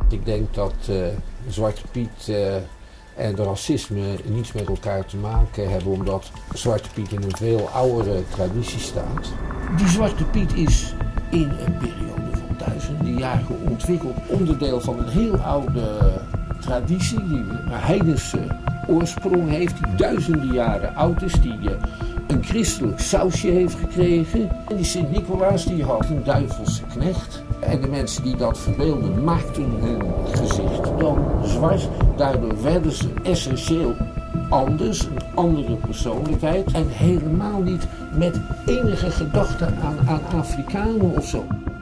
Ik denk dat Zwarte Piet en de racisme niets met elkaar te maken hebben, omdat Zwarte Piet in een veel oudere traditie staat. Die Zwarte Piet is in een periode van duizenden jaren ontwikkeld, onderdeel van een heel oude traditie die een heidense oorsprong heeft, die duizenden jaren oud is, die een christelijk sausje heeft gekregen. En die Sint-Nicolaas die had een duivelse knecht. En de mensen die dat verbeelden maakten hun gezicht dan zwart. Daardoor werden ze essentieel anders, een andere persoonlijkheid. En helemaal niet met enige gedachte aan Afrikanen of zo.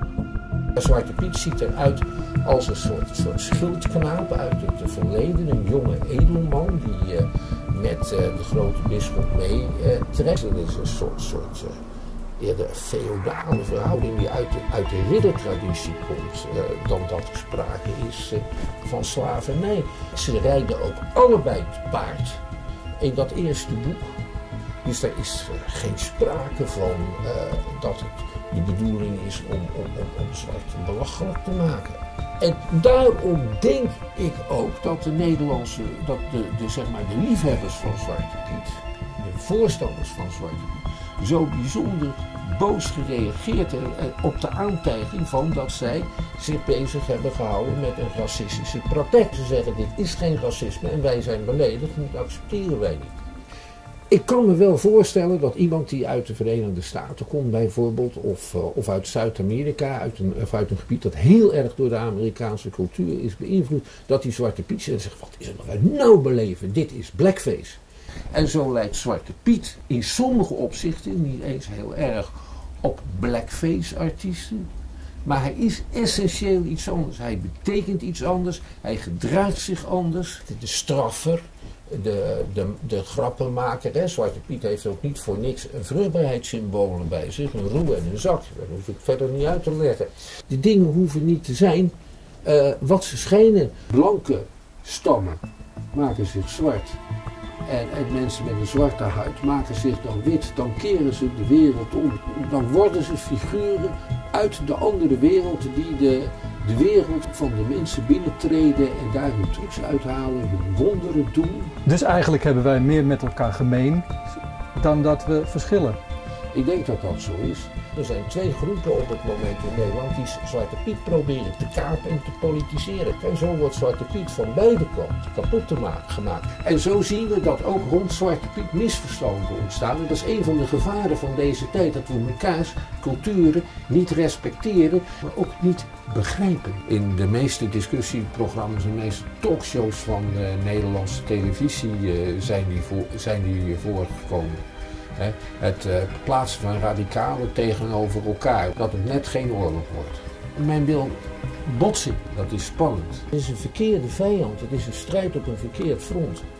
Zwarte Piet ziet eruit als een soort schildknaap uit het verleden. Een jonge edelman die met de grote bisschop meetrekt. Dat is een soort eerder feodale verhouding die uit de riddertraditie komt, dan dat er sprake is van slavernij. Ze rijden ook allebei te paard in dat eerste boek. Dus er is geen sprake van dat het de bedoeling is om zwart belachelijk te maken. En daarom denk ik ook dat de Nederlandse, zeg maar de liefhebbers van Zwarte Piet, de voorstanders van Zwarte Piet, zo bijzonder boos gereageerd op de aantijging van dat zij zich bezig hebben gehouden met een racistische praktijk. Ze zeggen, dit is geen racisme en wij zijn beledigd, dat accepteren wij niet. Ik kan me wel voorstellen dat iemand die uit de Verenigde Staten komt bijvoorbeeld, of uit Zuid-Amerika, uit een gebied dat heel erg door de Amerikaanse cultuur is beïnvloed, dat die Zwarte Piet zit en zegt, wat is er nog uit nou beleven, dit is blackface. En zo lijkt Zwarte Piet in sommige opzichten niet eens heel erg op blackface artiesten. Maar hij is essentieel iets anders. Hij betekent iets anders. Hij gedraagt zich anders. De straffer, de grappenmaker. Hè. Zwarte Piet heeft ook niet voor niks een vruchtbaarheidssymbolen bij zich. Een roe en een zak. Dat hoef ik verder niet uit te leggen. Die dingen hoeven niet te zijn wat ze schijnen. Blanke stammen maken zich zwart. En mensen met een zwarte huid maken zich dan wit, dan keren ze de wereld om. Dan worden ze figuren uit de andere wereld die de wereld van de mensen binnentreden en daar hun trucs uithalen, hun wonderen doen. Dus eigenlijk hebben wij meer met elkaar gemeen dan dat we verschillen. Ik denk dat dat zo is. Er zijn twee groepen op het moment in Nederland die Zwarte Piet proberen te kapen en te politiseren. En zo wordt Zwarte Piet van beide kanten kapot te gemaakt. En zo zien we dat ook rond Zwarte Piet misverstanden ontstaan. En dat is een van de gevaren van deze tijd. Dat we mekaars culturen niet respecteren, maar ook niet begrijpen. In de meeste discussieprogramma's, de meeste talkshows van Nederlandse televisie zijn die voorgekomen. Het plaatsen van radicalen tegenover elkaar, dat het net geen oorlog wordt. Men wil botsing, dat is spannend. Het is een verkeerde vijand, het is een strijd op een verkeerd front.